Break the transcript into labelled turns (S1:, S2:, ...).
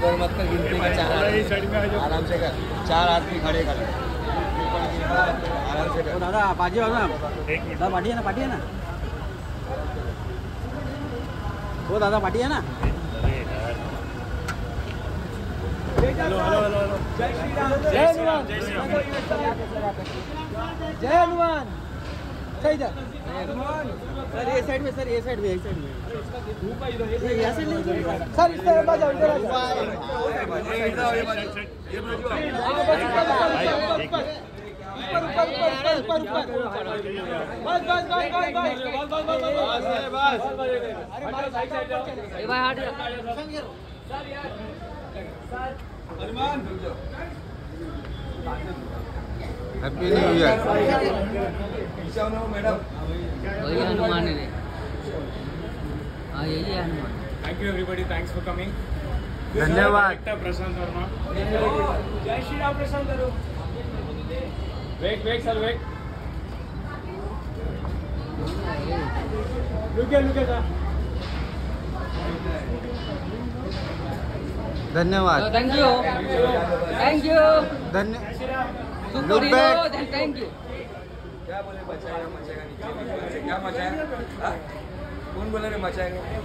S1: इधर मत कर, गिनती का 4 आराम से कर, 4 आदमी खड़े कर आराम से कर।
S2: दादा पार्टी हो ना, दादा पार्टी है ना, पार्टी है ना, वो दादा पार्टी है ना।
S1: Hello hello hello hello. जय श्री राम, जय हनुमान, जय श्री राम, जय हनुमान। सही जा सर, ये साइड में, सर ये साइड में, ये साइड में, यहाँ से नहीं सर, इस तरफ आ जाओ, इधर आ जाओ। ऊपर बस बस बस बस Hanuman. Happy new year. Madam
S3: वही हनुमान है। हाँ यही है Hanuman.
S4: Thank you everybody, thanks for coming.
S1: धन्यवाद।
S4: प्रशांत वर्मा।
S1: जय श्री राम। प्रशांत करो।
S4: Wait sir, wait.
S1: रुके सर।
S2: धन्यवाद।
S3: थैंक यू, थैंक यू,
S2: धन्य
S3: सुपर हीरो, थैंक यू।
S1: क्या बोले, बचाएगा मचाएगा, क्या मचाएगा? कौन बोला रे मचाएगा?